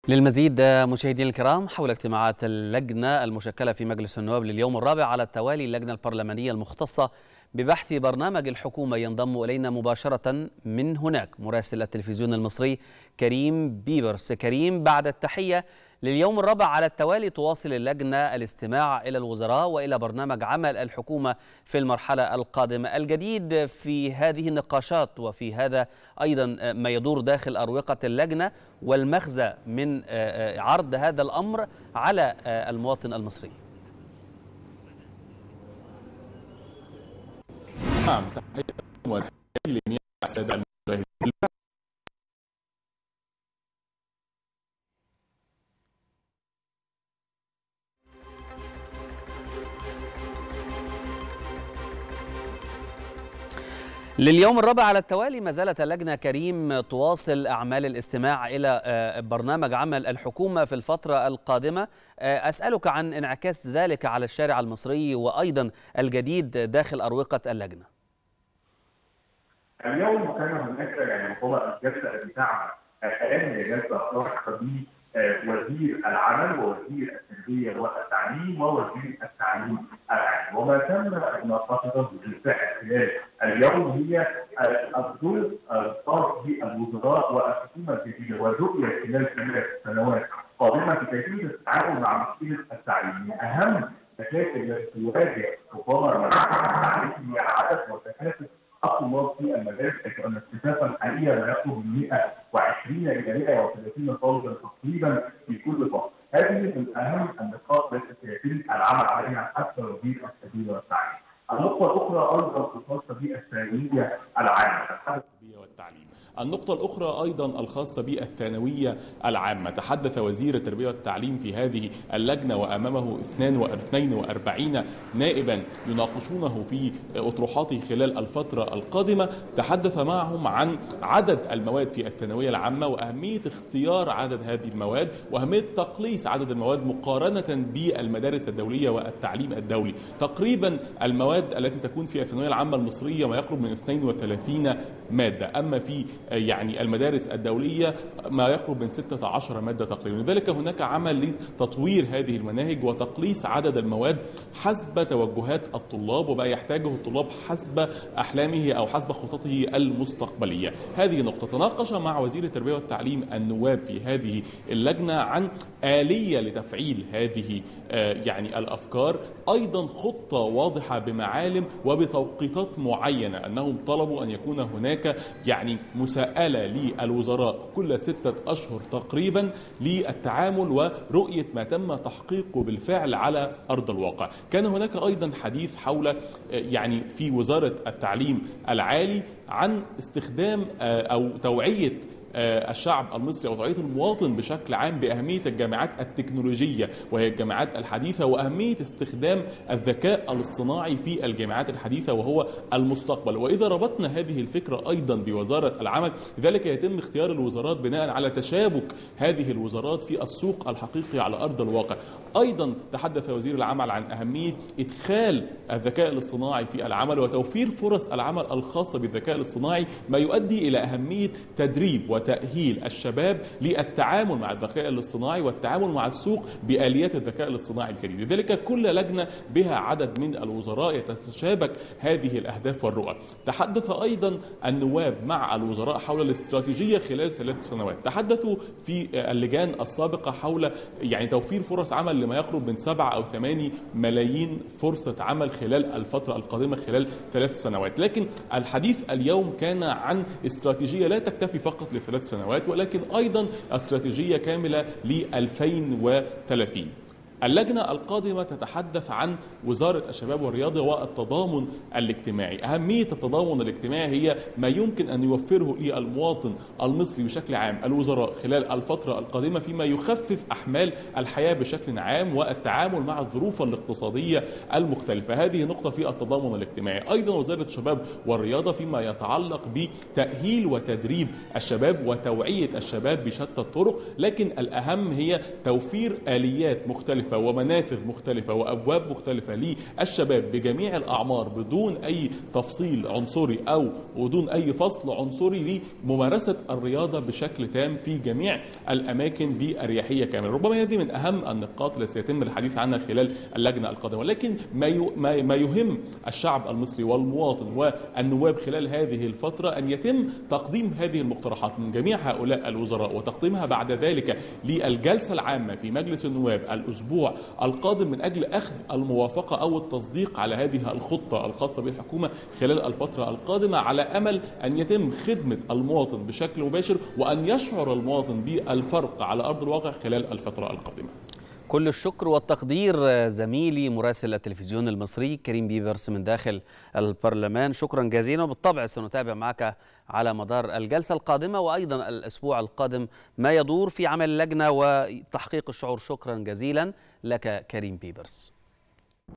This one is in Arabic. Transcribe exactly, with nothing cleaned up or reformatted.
للمزيد مشاهدينا الكرام حول اجتماعات اللجنة المشكلة في مجلس النواب لليوم الرابع على التوالي، اللجنة البرلمانية المختصة ببحث برنامج الحكومة، ينضم إلينا مباشرة من هناك مراسل التلفزيون المصري كريم بيبرس. كريم، بعد التحية، لليوم الرابع على التوالي تواصل اللجنة الاستماع إلى الوزراء وإلى برنامج عمل الحكومة في المرحلة القادمة. الجديد في هذه النقاشات وفي هذا أيضا ما يدور داخل أروقة اللجنة والمغزى من عرض هذا الأمر على المواطن المصري. نعم، تحية وتحية لجميع السادة المشاهدين. لليوم الرابع على التوالي ما زالت اللجنة كريم تواصل أعمال الاستماع إلى برنامج عمل الحكومة في الفترة القادمة. أسألك عن انعكاس ذلك على الشارع المصري وأيضا الجديد داخل أروقة اللجنة. اليوم كان هناك يعني هو الجلسة بتاع كلام جلسة خاصة به وزير العمل ووزير التربية والتعليم ووزير التعليم العالي، وما تم مناقشته بالفعل خلال اليوم هي الدور الخاص بالوزراء والحكومة الجديدة والرؤية خلال ثلاث سنوات قادمة في كيفية التعامل مع مشكلة التعليم. من أهم المشاكل التي تواجه ربما التعليم هي عدد وتكاثف الطلاب في المدارس، حيث ان اكتشافا حاليا ما يقرب من مئة وعشرين الى مئة وثلاثين طالبا تقريبا في كل فصل. هذه من اهم النقاط التي سيتم العمل عليها حتى وزير التربيه والتعليم. النقطه الاخرى ايضا الخاصه بالثانويه العامه. النقطة الأخرى أيضا الخاصة بالثانوية العامة، تحدث وزير التربية والتعليم في هذه اللجنة وأمامه اثنين وأربعين نائبا يناقشونه في أطروحاته خلال الفترة القادمة. تحدث معهم عن عدد المواد في الثانوية العامة وأهمية اختيار عدد هذه المواد وأهمية تقليص عدد المواد مقارنة بالمدارس الدولية والتعليم الدولي. تقريبا المواد التي تكون في الثانوية العامة المصرية ما يقرب من اثنين وثلاثين مادة، أما في يعني المدارس الدولية ما يقرب من ستة عشر مادة تقريبا. لذلك هناك عمل لتطوير هذه المناهج وتقليص عدد المواد حسب توجهات الطلاب وما يحتاجه الطلاب حسب أحلامه أو حسب خططه المستقبلية. هذه نقطة. تناقش مع وزير التربية والتعليم النواب في هذه اللجنة عن آلية لتفعيل هذه يعني الأفكار، أيضا خطة واضحة بمعالم وبتوقيتات معينة. أنهم طلبوا أن يكون هناك يعني مساءلة للوزراء كل ستة أشهر تقريبا للتعامل ورؤية ما تم تحقيقه بالفعل على أرض الواقع. كان هناك أيضا حديث حول يعني في وزارة التعليم العالي عن استخدام أو توعية الشعب المصري وتوعية المواطن بشكل عام بأهمية الجامعات التكنولوجية وهي الجامعات الحديثة وأهمية استخدام الذكاء الاصطناعي في الجامعات الحديثة وهو المستقبل. وإذا ربطنا هذه الفكرة أيضا بوزارة العمل، لذلك يتم اختيار الوزارات بناء على تشابك هذه الوزارات في السوق الحقيقي على أرض الواقع. أيضا تحدث وزير العمل عن أهمية إدخال الذكاء الاصطناعي في العمل وتوفير فرص العمل الخاصة بالذكاء الاصطناعي، ما يؤدي إلى أهمية تدريب وتأهيل الشباب للتعامل مع الذكاء الاصطناعي والتعامل مع السوق بآليات الذكاء الاصطناعي الجديد. لذلك كل لجنة بها عدد من الوزراء يتشابك هذه الأهداف والرؤى. تحدث أيضا النواب مع الوزراء حول الاستراتيجية خلال ثلاث سنوات. تحدثوا في اللجان السابقة حول يعني توفير فرص عمل لما يقرب من سبعة أو ثمانية ملايين فرصة عمل خلال الفترة القادمة خلال ثلاث سنوات. لكن الحديث اليوم كان عن استراتيجية لا تكتفي فقط لثلاث سنوات ولكن أيضا استراتيجية كاملة ل ألفين وثلاثين. اللجنة القادمة تتحدث عن وزارة الشباب والرياضة والتضامن الاجتماعي. أهمية التضامن الاجتماعي هي ما يمكن أن يوفره للمواطن المصري بشكل عام الوزراء خلال الفترة القادمة فيما يخفف أحمال الحياة بشكل عام والتعامل مع الظروف الاقتصادية المختلفة. هذه نقطة في التضامن الاجتماعي. أيضا وزارة الشباب والرياضة فيما يتعلق بتأهيل وتدريب الشباب وتوعية الشباب بشتى الطرق، لكن الأهم هي توفير آليات مختلفة مختلفة ومنافذ مختلفة وأبواب مختلفة للشباب بجميع الأعمار بدون أي تفصيل عنصري أو بدون أي فصل عنصري لممارسة الرياضة بشكل تام في جميع الأماكن بأريحية كاملة. ربما هذه من أهم النقاط التي سيتم الحديث عنها خلال اللجنة القادمة، ولكن ما ما يهم الشعب المصري والمواطن والنواب خلال هذه الفترة أن يتم تقديم هذه المقترحات من جميع هؤلاء الوزراء وتقديمها بعد ذلك للجلسة العامة في مجلس النواب الأسبوع القادم من أجل أخذ الموافقة أو التصديق على هذه الخطة الخاصة بالحكومة خلال الفترة القادمة، على أمل أن يتم خدمة المواطن بشكل مباشر وأن يشعر المواطن بالفرق على أرض الواقع خلال الفترة القادمة. كل الشكر والتقدير زميلي مراسل التلفزيون المصري كريم بيبرس من داخل البرلمان، شكرا جزيلا. وبالطبع سنتابع معك على مدار الجلسة القادمة وأيضا الأسبوع القادم ما يدور في عمل اللجنة وتحقيق الشعور. شكرا جزيلا لك كريم بيبرس.